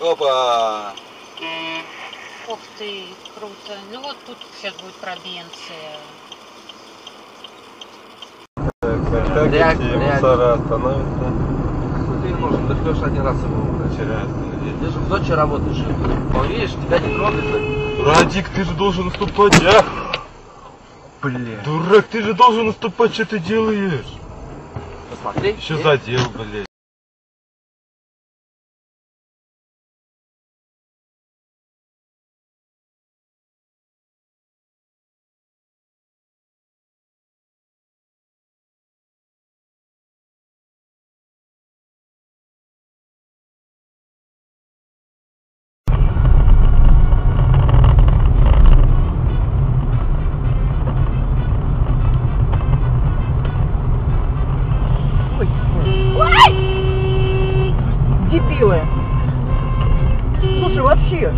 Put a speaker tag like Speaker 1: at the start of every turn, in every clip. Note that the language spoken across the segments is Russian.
Speaker 1: Опа!
Speaker 2: Ух ты, круто. Ну вот тут сейчас будет пробенция.
Speaker 1: Как эти мусора становятся?
Speaker 3: Ты не нужен, ты ждешь один раз его.
Speaker 1: Вчера.
Speaker 3: Ты же в ночи работаешь. Он, видишь, тебя не тронет.
Speaker 1: Радик, ты же должен наступать, а?
Speaker 3: Блин.
Speaker 1: Дурак, ты же должен наступать, что ты делаешь?
Speaker 3: Посмотри.
Speaker 1: Еще задел, блядь.
Speaker 4: Дебилы! Слушай, вообще!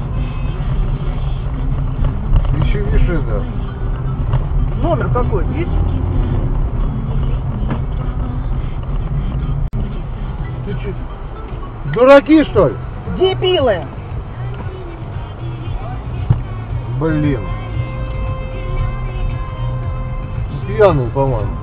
Speaker 5: Еще выше, да.
Speaker 4: Номер какой? Есть?
Speaker 5: Ты че, дураки, что ли?
Speaker 4: Дебилы!
Speaker 5: Блин. Пьяный, по-моему.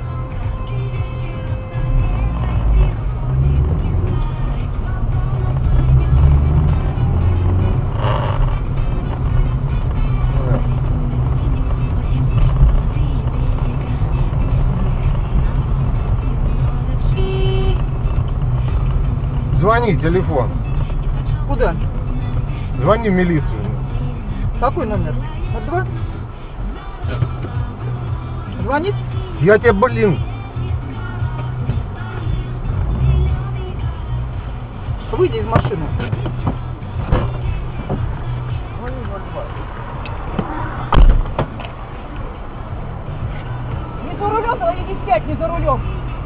Speaker 5: Звони, телефон.
Speaker 4: Куда?
Speaker 5: Звони в милицию.
Speaker 4: Какой номер? А2? Звонить?
Speaker 5: Я тебе, блин.
Speaker 4: Выйди из машины. Не за рулем, говори, не сядь, не за рулем.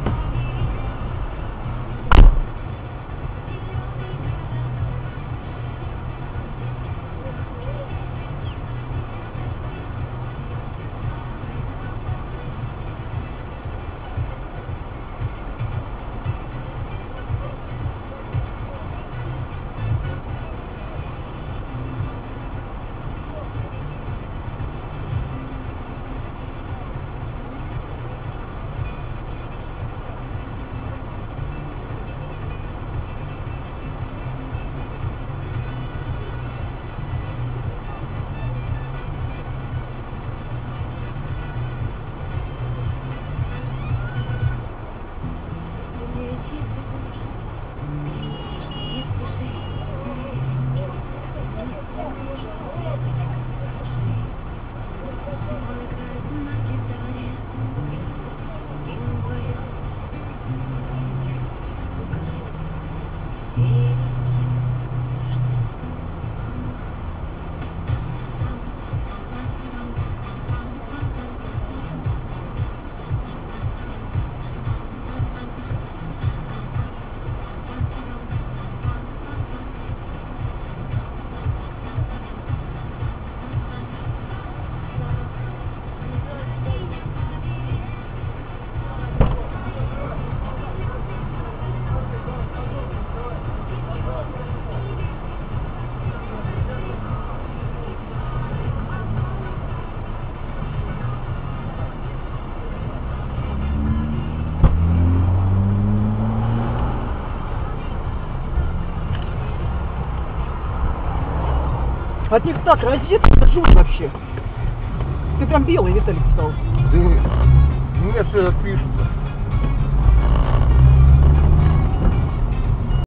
Speaker 4: От них так разит, это жуть вообще. Ты прям белый, Виталик, стал.
Speaker 5: Да нет, все отпишутся.